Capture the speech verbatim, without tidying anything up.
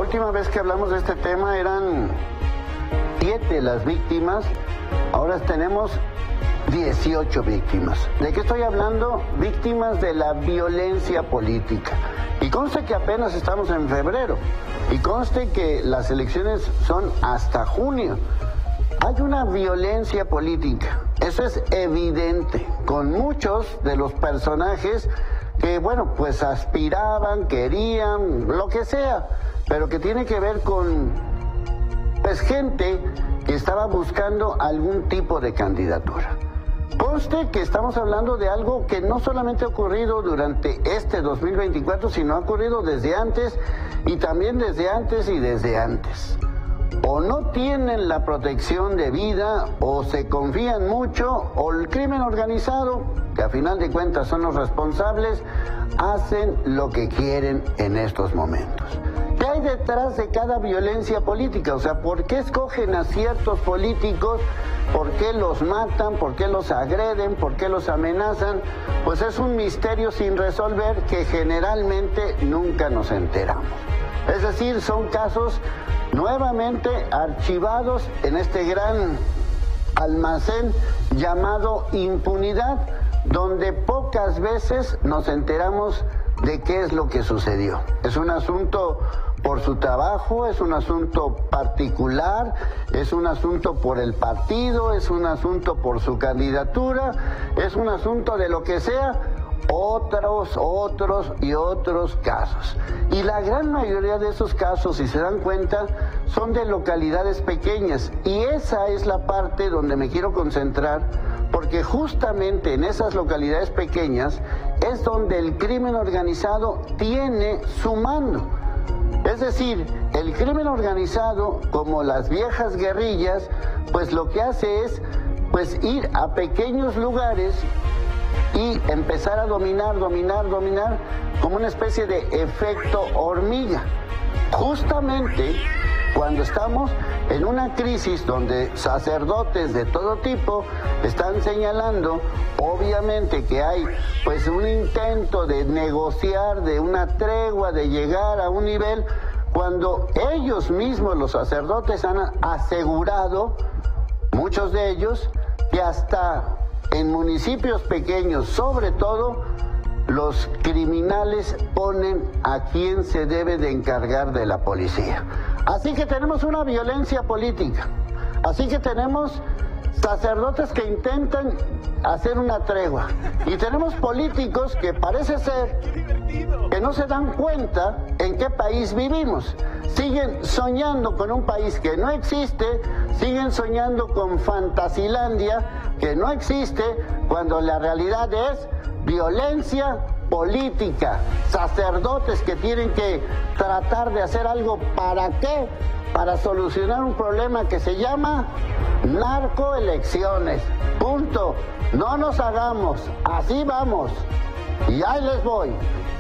última vez que hablamos de este tema eran siete las víctimas, ahora tenemos dieciocho víctimas. ¿De qué estoy hablando? Víctimas de la violencia política. Y conste que apenas estamos en febrero, y conste que las elecciones son hasta junio. Hay una violencia política, eso es evidente, con muchos de los personajes que, bueno, pues aspiraban, querían, lo que sea, pero que tiene que ver con, pues, gente que estaba buscando algún tipo de candidatura. Conste que estamos hablando de algo que no solamente ha ocurrido durante este dos mil veinticuatro, sino ha ocurrido desde antes y también desde antes y desde antes. O no tienen la protección de vida, o se confían mucho, o el crimen organizado, que a final de cuentas son los responsables, hacen lo que quieren en estos momentos. ¿Qué hay detrás de cada violencia política? O sea, ¿por qué escogen a ciertos políticos? ¿Por qué los matan? ¿Por qué los agreden? ¿Por qué los amenazan? Pues es un misterio sin resolver que generalmente nunca nos enteramos. Es decir, son casos nuevamente archivados en este gran almacén llamado impunidad, donde pocas veces nos enteramos de qué es lo que sucedió. Es un asunto por su trabajo, es un asunto particular, es un asunto por el partido, es un asunto por su candidatura, es un asunto de lo que sea, otros, otros y otros casos. Y la gran mayoría de esos casos, si se dan cuenta, son de localidades pequeñas. Y esa es la parte donde me quiero concentrar, porque justamente en esas localidades pequeñas es donde el crimen organizado tiene su mando. Es decir, el crimen organizado, como las viejas guerrillas, pues lo que hace es pues ir a pequeños lugares y empezar a dominar, dominar, dominar, como una especie de efecto hormiga. Justamente cuando estamos en una crisis donde sacerdotes de todo tipo están señalando, obviamente, que hay pues un intento de negociar, de una tregua, de llegar a un nivel, cuando ellos mismos, los sacerdotes, han asegurado, muchos de ellos, que hasta en municipios pequeños, sobre todo, los criminales ponen a quien se debe de encargar de la policía. Así que tenemos una violencia política. Así que tenemos sacerdotes que intentan hacer una tregua. Y tenemos políticos que parece ser que no se dan cuenta en qué país vivimos. Siguen soñando con un país que no existe, siguen soñando con Fantasilandia, que no existe, cuando la realidad es violencia política, sacerdotes que tienen que tratar de hacer algo. ¿Para qué? Para solucionar un problema que se llama narcoelecciones. Punto. No nos hagamos. Así vamos. Y ahí les voy.